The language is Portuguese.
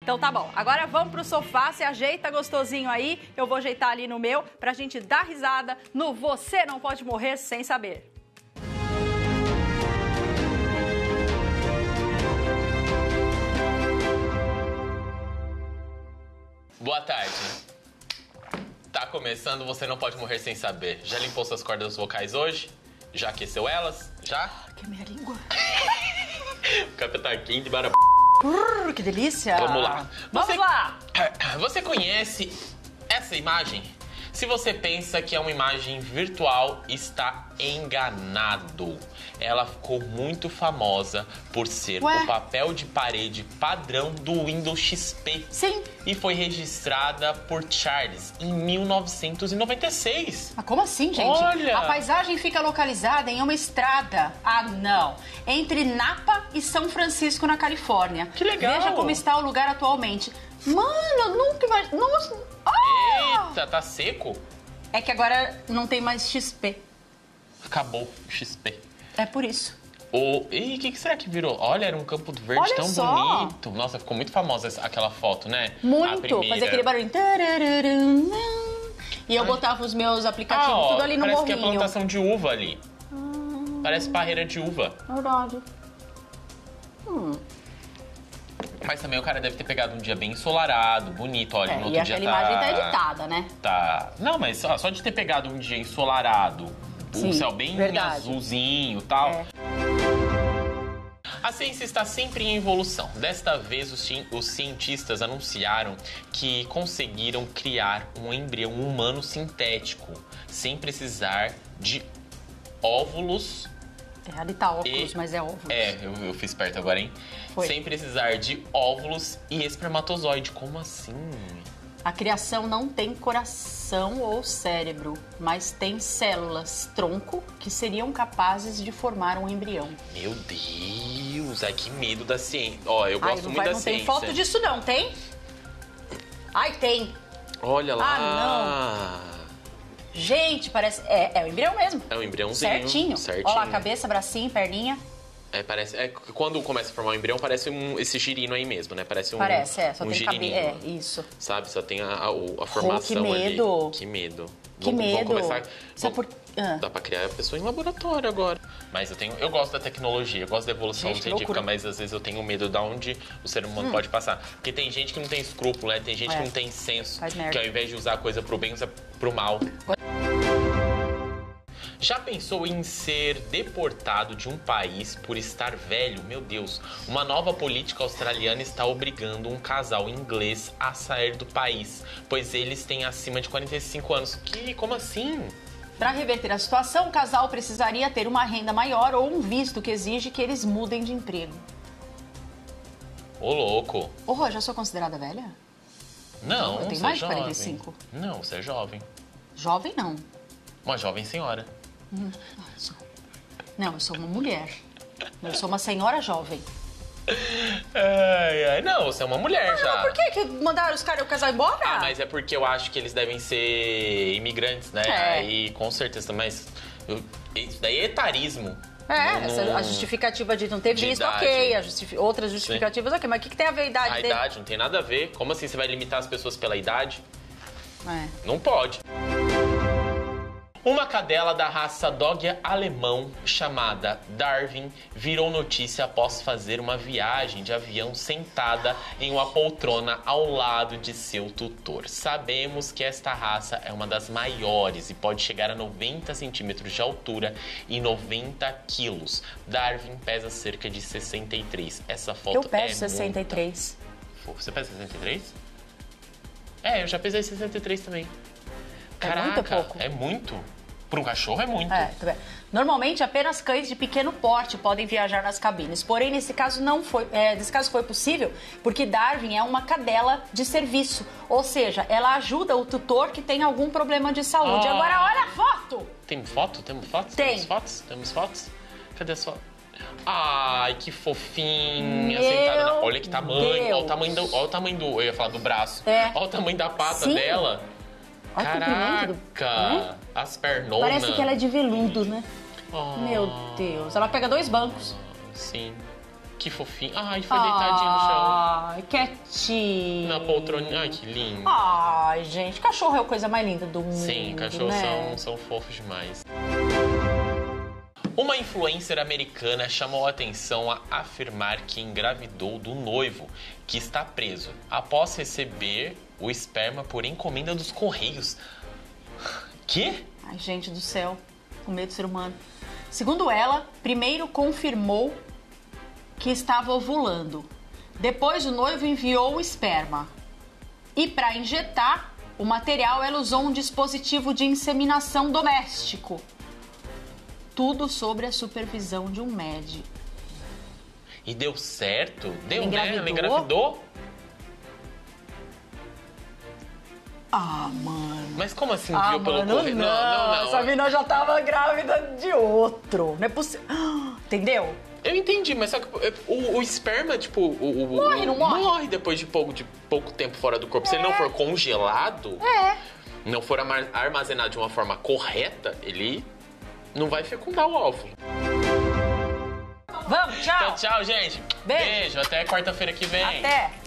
Então tá bom. Agora vamos pro sofá, se ajeita gostosinho aí. Eu vou ajeitar ali no meu pra gente dar risada no Você Não Pode Morrer Sem Saber. Boa tarde. Tá começando Você Não Pode Morrer Sem Saber. Já limpou suas cordas vocais hoje? Já aqueceu elas? Já? Que é minha língua. O café tá quente, bara... Que delícia. Vamos lá. Vamos lá. Você conhece essa imagem? Se você pensa que é uma imagem virtual, está enganado. Ela ficou muito famosa por ser o papel de parede padrão do Windows XP. Sim. E foi registrada por Charles em 1996. Mas como assim, gente? Olha! A paisagem fica localizada em uma estrada. Ah, não. Entre Napa e São Francisco, na Califórnia. Que legal! Veja como está o lugar atualmente. Mano, nunca imaginei. Nossa! Ah! Eita, tá seco? É que agora não tem mais XP. Acabou o XP. É por isso. Ih, o que será que virou? Olha, era um campo verde Olha tão só. bonito. Nossa, ficou muito famosa aquela foto, né? Muito. Fazia aquele barulho. E eu botava os meus aplicativos tudo ali no parece morrinho. que é plantação de uva ali. Parece parreira de uva. Verdade. Mas também o cara deve ter pegado um dia bem ensolarado, bonito. Olha, no outro E dia aquela imagem tá editada, né? Tá. Não, mas só de ter pegado um dia ensolarado, Sim, o céu bem verdade. azulzinho e tal. É. A ciência está sempre em evolução. Desta vez, os cientistas anunciaram que conseguiram criar um embrião humano sintético, sem precisar de óvulos. Ali tá óculos, mas é óvulos. Eu fiz perto agora, hein? Foi. Sem precisar de óvulos e espermatozoide. Como assim? A criação não tem coração ou cérebro, mas tem células tronco que seriam capazes de formar um embrião. Meu Deus, ai que medo da ciência. Ó, eu gosto muito da não ciência. Tem foto disso não, tem? Ai, tem. Olha lá. Ah, não. Gente, parece... É o embrião mesmo. É um embriãozinho. Certinho. Certinho. Olha lá, cabeça, bracinho, perninha. Quando começa a formar um embrião, parece esse girino aí mesmo, né? Parece um só tem girininho. isso. Sabe? Só tem a formação que medo. ali. Que medo. Que medo. Vamos começar... Dá pra criar a pessoa em laboratório agora. Mas eu gosto da tecnologia, eu gosto da evolução científica, mas às vezes eu tenho medo de onde o ser humano pode passar. Porque tem gente que não tem escrúpulo, né? Tem gente que não tem senso. Que ao invés de usar a coisa pro bem, usa pro mal. Já pensou em ser deportado de um país por estar velho? Meu Deus, uma nova política australiana está obrigando um casal inglês a sair do país, pois eles têm acima de 45 anos. Como assim? Para reverter a situação, o casal precisaria ter uma renda maior ou um visto que exige que eles mudem de emprego. Ô, louco. Ô, Rô, já sou considerada velha? Não, eu tenho mais de 45. Não, você é jovem. Jovem, não. Uma jovem senhora. Não, eu sou uma mulher. Eu sou uma senhora jovem. Não, você é uma mulher já. Mas por que mandaram o casal embora? Mas é porque eu acho que eles devem ser imigrantes, né? Aí, com certeza, mas isso daí é etarismo. A justificativa de não ter visto, ok. Outras justificativas, ok. Mas o que tem a ver a idade dele? A idade não tem nada a ver. Como assim você vai limitar as pessoas pela idade? Não pode. Uma cadela da raça Dog alemão chamada Darwin virou notícia após fazer uma viagem de avião sentada em uma poltrona ao lado de seu tutor. Sabemos que esta raça é uma das maiores e pode chegar a 90 centímetros de altura e 90 quilos. Darwin pesa cerca de 63. Essa foto eu peso 63. Você pesa 63? Eu já pesei 63 também. Caraca, muito pouco. É muito? Para um cachorro é muito. Normalmente, apenas cães de pequeno porte podem viajar nas cabines. Porém, nesse caso não foi. Nesse caso foi possível porque Darwin é uma cadela de serviço. Ou seja, ela ajuda o tutor que tem algum problema de saúde. Agora, olha a foto! Tem foto? Temos fotos? Tem. Temos fotos? Cadê as fotos? Ai, que fofinha. Olha que tamanho. Olha o tamanho do... Eu ia falar do braço. Olha o tamanho da pata dela. Olha Caraca! As pernonas. Parece que ela é de veludo, né? Meu Deus. Ela pega 2 bancos. Sim. Que fofinho. Ai, foi deitadinho no chão. Ai, quietinho. Na poltroninha. Ai, que lindo. Ai, gente, cachorro é a coisa mais linda do mundo. Sim, cachorros né? são fofos demais. Uma influencer americana chamou a atenção a afirmar que engravidou do noivo, que está preso, após receber o esperma por encomenda dos Correios. Quê? Ai, gente do céu, com medo do ser humano. Segundo ela, primeiro confirmou que estava ovulando. Depois o noivo enviou o esperma. E para injetar o material, ela usou um dispositivo de inseminação doméstico. Tudo sobre a supervisão de um médico. E deu certo? Deu, Ela né? Ela engravidou? Ah, mano. Mas como assim viu pelo correio? Não. Essa menina já tava grávida de outro. Não é possível. Entendeu? Eu entendi, mas só que o esperma, tipo... Morre, não morre? Morre depois de pouco tempo fora do corpo. Se ele não for congelado, não for armazenado de uma forma correta, ele não vai fecundar o óvulo. Vamos, tchau. Então, tchau, gente. Beijo. Até quarta-feira que vem. Até.